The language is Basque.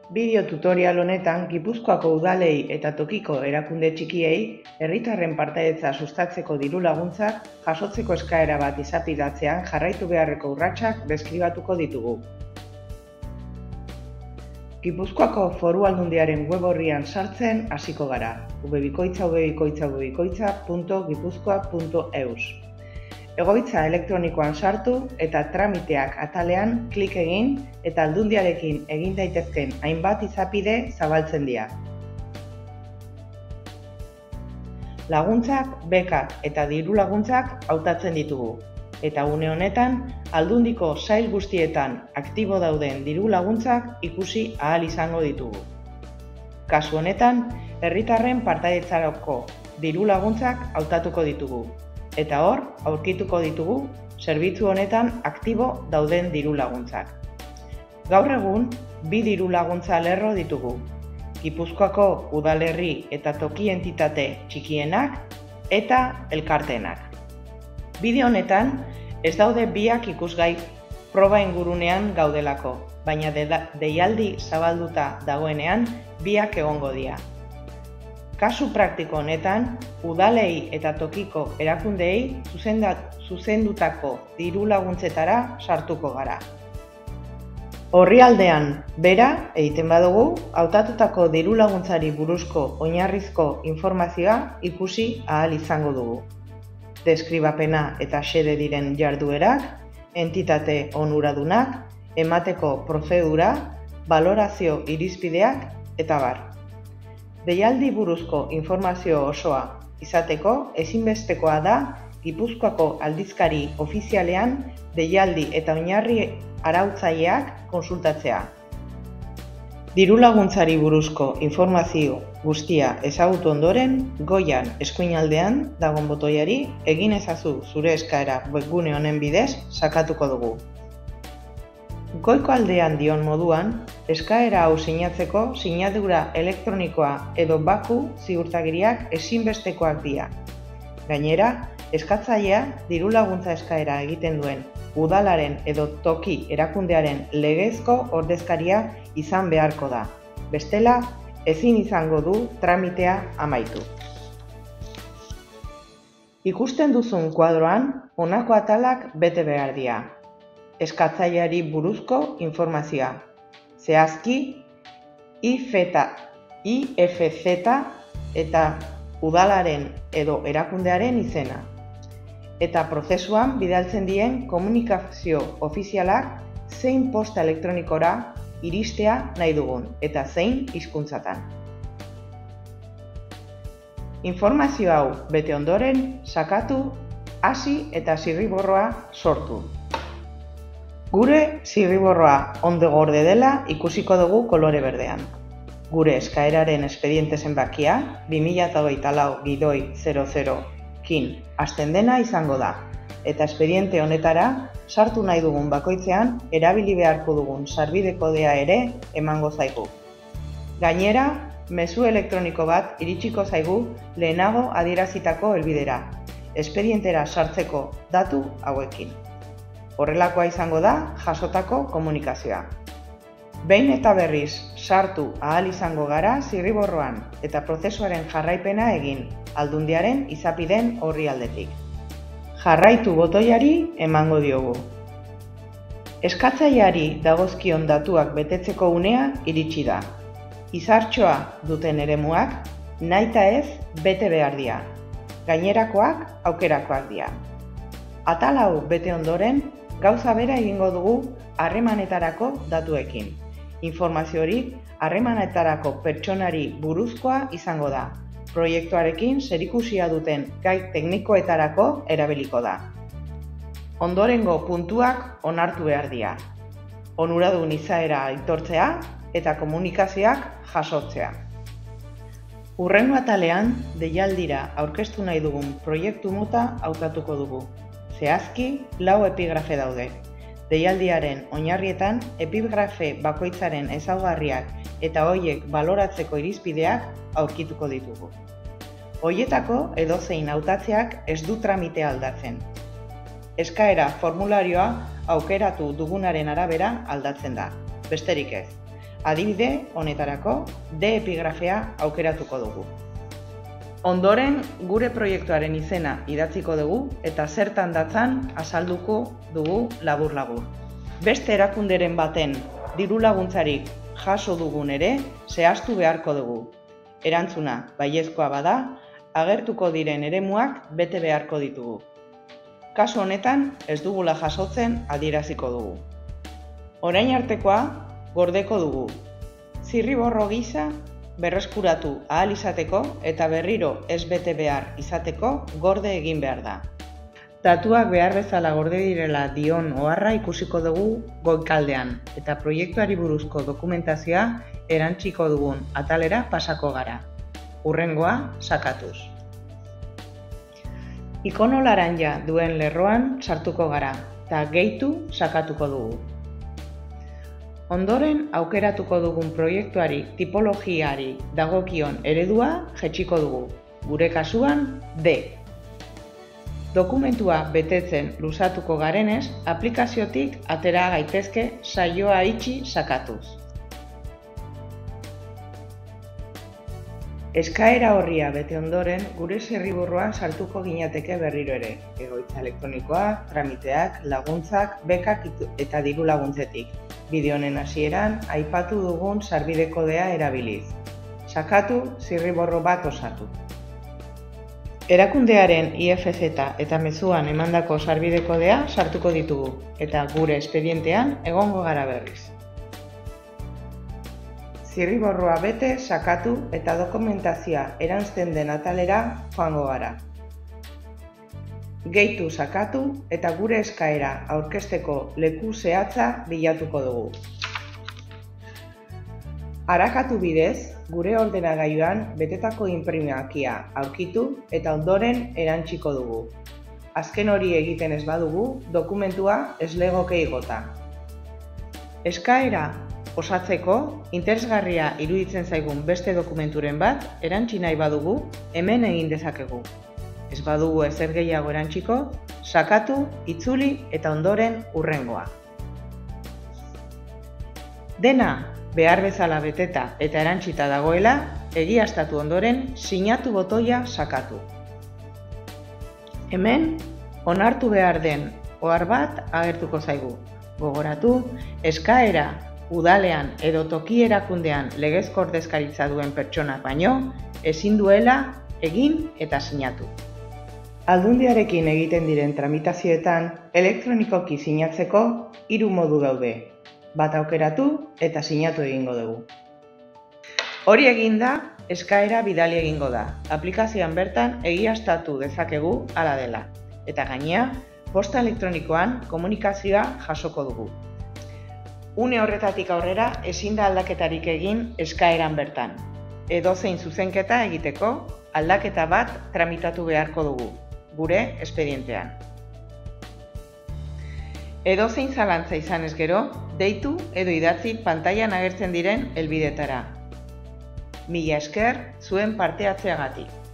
Bideo tutorial honetan Gipuzkoako udalei eta tokiko erakunde txikiei herritarren partaidetza sustatzeko diru laguntzak jasotzeko eskaera bat izapidatzean jarraitu beharreko urratsak deskribatuko ditugu. Gipuzkoako Foru Aldundiaren web orrian sartzen hasiko gara. www.gipuzkoa.gipuzkoa.eus. Egoitza elektronikoan sartu eta tramiteak atalean klik egin eta Aldundiarekin egin daitezken hainbat izapide zabaltzen dira. Laguntzak, bekak eta diru laguntzak hautatzen ditugu. Eta une honetan, Aldundiko sail guztietan aktibo dauden diru laguntzak ikusi ahal izango ditugu. Kasu honetan, herritarren partaidetzarako diru laguntzak hautatuko ditugu. Eta hor, aurkituko ditugu, zerbitzu honetan aktibo dauden diru laguntzak. Gaur egun, bi diru laguntza lerro ditugu. Gipuzkoako udalerri eta toki entitate txikienak eta elkarteenak. Bideo honetan, ez daude biak ikusgai proba ingurunean gaudelako, baina deialdi zabalduta dagoenean biak egongo dira. Kasu praktiko honetan, udalei eta tokiko erakundeei zuzendutako diru laguntzetara sartuko gara. Orrialdean bera egiten badugu, hautatutako diru laguntzari buruzko oinarrizko informazioa ikusi ahal izango dugu. Deskribapena eta xede diren jarduerak, entitate onuradunak, emateko prozedura, balorazio irizpideak eta bar. Deialdi buruzko informazio osoa izateko ezinbestekoa da Gipuzkoako aldizkari ofizialean deialdi eta oinarri arautzaileak konsultatzea. Diru laguntzari buruzko informazio guztia ezagutu ondoren, goian eskuinaldean dagoen botoiari egin ezazu zure eskaera webgune honen bidez sakatuko dugu. Goiko aldean dion moduan, eskaera hau sinatzeko sinadura elektronikoa edo baku ziurtagiriak ezinbestekoak dira. Gainera, eskatzailea diru laguntza eskaera egiten duen udalaren edo toki erakundearen legezko ordezkaria izan beharko da. Bestela, ezin izango du tramitea amaitu. Ikusten duzun kuadroan, honako atalak bete behar dira. Eskatzaileari buruzko informazioa. Zehazki, IFZ eta udalaren edo erakundearen izena. Eta prozesuan bidaltzen dien komunikazio ofizialak zein posta elektronikora iristea nahi dugun eta zein hizkuntzatan. Informazio hau bete ondoren sakatu, hasi eta zirriborroa sortu. Gure zirriborroa ondo gorde dela ikusiko dugu kolore berdean. Gure eskaeraren espediente zenbakia 2024/00 kin hasten dena izango da, eta espediente honetara sartu nahi dugun bakoitzean erabili beharko dugun sarbide kodea ere emango zaigu. Gainera, mezu elektroniko bat iritsiko zaigu lehenago adierazitako helbidera, espedientera sartzeko datu hauekin. Horrelakoa izango da jasotako komunikazioa. Behin eta berriz sartu ahal izango gara zirriborroan eta prozesuaren jarraipena egin Aldundiaren izapideen orrialdetik. Jarraitu botoiari emango diogu. Eskatzaileari dagozkion datuak betetzeko unea iritsi da. Izartxoa duten eremuak nahita ez bete behar dira. Gainerakoak aukerakoak dira. Atal hau bete ondoren, gauza bera egingo dugu harremanetarako datuekin. Informazio hori harremanetarako pertsonari buruzkoa izango da. Proiektuarekin zerikusia duten gai teknikoetarako erabiliko da. Ondorengo puntuak onartu behar dira. Onuradun izaera aitortzea eta komunikazioak jasotzea. Hurrengo atalean, deialdira aurkeztu nahi dugun proiektu mota hautatuko dugu. Zehazki, 4 epigrafe daude. Deialdiaren oinarrietan, epigrafe bakoitzaren ezaugarriak eta horiek baloratzeko irizpideak aurkituko ditugu. Horietako edozein hautatzeak ez du tramitea aldatzen. Eskaera formularioa aukeratu dugunaren arabera aldatzen da. Besterik ez. Adibide honetarako D epigrafea aukeratuko dugu. Ondoren, gure proiektuaren izena idatziko dugu eta zertan datzan azalduko dugu labur-labur. Beste erakunderen baten diru laguntzarik jaso dugun ere zehaztu beharko dugu. Erantzuna baiezkoa bada, agertuko diren eremuak bete beharko ditugu. Kasu honetan ez dugula jasotzen adieraziko dugu. Orain artekoa gordeko dugu. Zirriborro gisa berreskuratu ahal izateko eta berriro ez bete behar izateko gorde egin behar da. Datuak behar bezala gorde direla dion oharra ikusiko dugu goikaldean eta proiektuari buruzko dokumentazioa erantsiko dugun atalera pasako gara. Hurrengoa sakatuz. Ikono laranja duen lerroan sartuko gara eta gehitu sakatuko dugu. Ondoren aukeratuko dugun proiektuari tipologiari dagokion eredua jaitsiko dugu. Gure kasuan D. Dokumentua betetzen luzatuko garenez, aplikaziotik atera gaitezke saioa itxi sakatuz. Eskaera horria bete ondoren, gure zirriborroan sartuko ginateke berriro ere. Egoitza elektronikoa, tramiteak, laguntzak, bekak eta diru laguntzetik. Bideo honen hasieran, aipatu dugun sarbide kodea erabiliz. Sakatu, zirriborro bat osatu. Erakundearen IFZ eta mezuan emandako sarbide kodea sartuko ditugu, eta gure espedientean egongo gara berriz. Zirriborroa bete, sakatu eta dokumentazioa eranzten den atalera joango gara. Gehitu sakatu eta gure eskaera aurkezteko leku zehatza bilatuko dugu. Arakatu bidez, gure ordenagailuan betetako inprimakia aurkitu eta ondoren erantsiko dugu. Azken hori egiten ez badugu, dokumentua ez legoke igota. Eskaera osatzeko, interesgarria iruditzen zaigun beste dokumenturen bat erantsi nahi badugu, hemen egin dezakegu. Ez badugu ezer gehiago erantsiko, sakatu, itzuli eta ondoren hurrengoa. Dena behar bezala beteta eta erantsita dagoela, egiaztatu ondoren sinatu botoia sakatu. Hemen, onartu behar den ohar bat agertuko zaigu. Gogoratu, eskaera udalean edo toki erakundean legezko ordezkaritza duen pertsonak baino, ezin duela egin eta sinatu. Aldundiarekin egiten diren tramitazioetan, elektronikoki sinatzeko 3 modu daude. Bat aukeratu eta sinatu egingo dugu. Hori eginda, eskaera bidali egingo da. Aplikazioan bertan egiaztatu dezakegu hala dela. Eta gainea, posta elektronikoan komunikazioa jasoko dugu. Une horretatik aurrera ezin da aldaketarik egin eskaeran bertan. Edozein zuzenketa egiteko aldaketa bat tramitatu beharko dugu, gure espedientean. Edozein zalantza izanez gero, deitu edo idatzi pantailan agertzen diren helbidetara. Mila esker zuen parte hartzeagatik.